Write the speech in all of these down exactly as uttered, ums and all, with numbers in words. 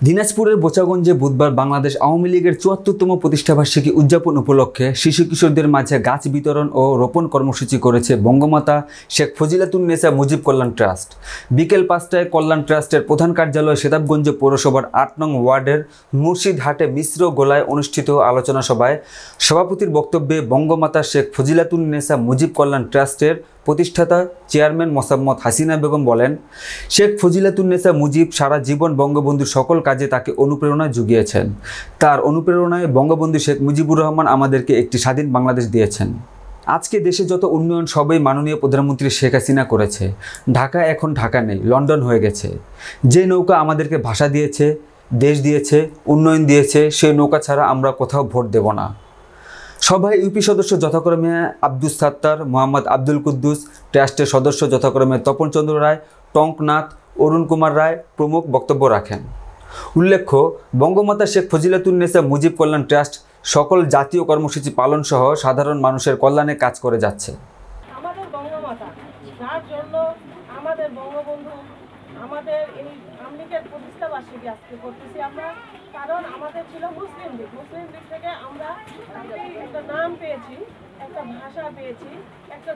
দিনাজপুরের বোচাগঞ্জে বুধবার বাংলাদেশ আওয়ামী লীগের চুয়াত্তরতম প্রতিষ্ঠাবার্ষিকী উদযাপন উপলক্ষে শিশু কিশোরদের মাঝে গাছ বিতরণ ও রোপণ কর্মসূচি করেছে বঙ্গমাতা শেখ ফজিলাতুন্নেসা মুজিব কল্যাণ ট্রাস্ট। বিকেল পাঁচটায় কল্যাণ ট্রাস্টের প্রধান কার্যালয় সেতাবগঞ্জ পৌরসভার আট নং ওয়ার্ডের মুর্শিদহাটে মিশ্র গোলায় অনুষ্ঠিত আলোচনা সভায় সভাপতির বক্তব্যে বঙ্গমাতা শেখ ফজিলাতুন্নেসা মুজিব কল্যাণ ট্রাস্টের প্রতিষ্ঠাতা চেয়ারম্যান মোসাম্মদ হাসিনা বেগম বলেন, শেখ ফজিলাতুন্নেসা মুজিব সারা জীবন বঙ্গবন্ধুর সকল কাজে তাকে অনুপ্রেরণা জুগিয়েছেন। তার অনুপ্রেরণায় বঙ্গবন্ধু শেখ মুজিবুর রহমান আমাদেরকে একটি স্বাধীন বাংলাদেশ দিয়েছেন। আজকে দেশে যত উন্নয়ন সবই মাননীয় প্রধানমন্ত্রী শেখ হাসিনা করেছে। ঢাকা এখন ঢাকা নেই, লন্ডন হয়ে গেছে। যে নৌকা আমাদেরকে ভাষা দিয়েছে, দেশ দিয়েছে, উন্নয়ন দিয়েছে, সেই নৌকা ছাড়া আমরা কোথাও ভোট দেব না। সভায় ইউপি সদস্য যথাক্রমে আব্দুস সাত্তার, মোহাম্মদ আব্দুল কুদ্দুস, ট্রাস্টের সদস্য যথাক্রমে তপন চন্দ্র রায়, টঙ্কনাথ, অরুণ কুমার রায় প্রমুখ বক্তব্য রাখেন। উল্লেখ্য, বঙ্গমাতা শেখ ফজিলাতুন্নেসা মুজিব কল্যাণ ট্রাস্ট সকল জাতীয় কর্মসূচি পালন সহ সাধারণ মানুষের কল্যাণে কাজ করে যাচ্ছে। আমাদের বঙ্গমাতা, যার জন্য আমাদের বঙ্গবন্ধু আমাদের এই আমলিগের প্রতিষ্ঠা বার্ষিকী আজকে করতেছি আমরা, কারণ আমাদের ছিল মুসলিম লীগ। মুসলিম লীগ থেকে আমরা একটা নাম পেয়েছি, একটা ভাষা পেয়েছি, একটা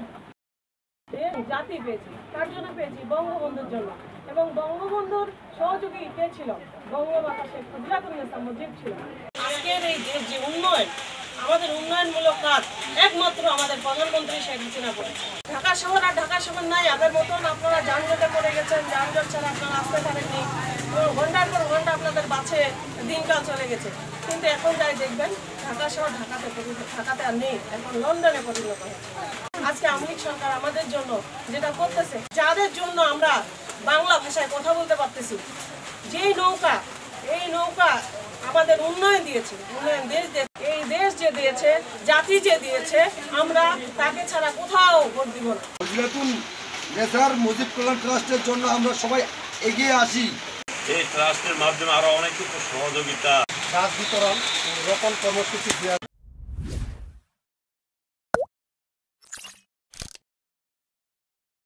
জাতি পেয়েছি। তার জন্য পেয়েছি বঙ্গবন্ধুর জন্য, এবং বঙ্গবন্ধুর সহযোগী কে ছিল? বঙ্গমাতা শেখ ফজিলাতুন্নেসা মুজিব ছিল। আজকের এই দেশ যে উন্নয়ন, আমাদের উন্নয়নমূলক কাজ একমাত্র আমাদের প্রধানমন্ত্রী শেখ হাসিনা করেছে। ঢাকা শহর আর ঢাকা শহর নাই, আগের মতন আপনারা যানজটে পড়ে গেছেন, যানজট ছাড়া আপনারা আসতে পারেননি, ঘন্টার পর ঘন্টা আপনাদের বাসে দিনকাল চলে গেছে। কিন্তু এখন যাই দেখবেন ঢাকা শহর ঢাকাতে ঢাকাতে আর নেই, এখন লন্ডনে পরিণত হয়েছে। আজকে আওয়ামী লীগ সরকার আমাদের জন্য যেটা করতেছে, যাদের জন্য আমরা বাংলা ভাষায় কথা বলতে পারতেছি, যেই নৌকা, এই নৌকা আমাদের উন্নয়ন দিয়েছে, উন্নয়ন দেশ এই দেশ যে দিয়েছে, জাতি যে দিয়েছে, আমরা তাকে ছাড়া কোথাও ভোট দিব না। ফজিলাতুন্নেসা মুজিব কল্যাণ ট্রাস্টের জন্য আমরা সবাই এগিয়ে আসি। এই ট্রাস্টের মাধ্যমে আরো অনেক কিছু সহযোগিতা, গাছ বিতরণ, রোপণ কর্মসূচি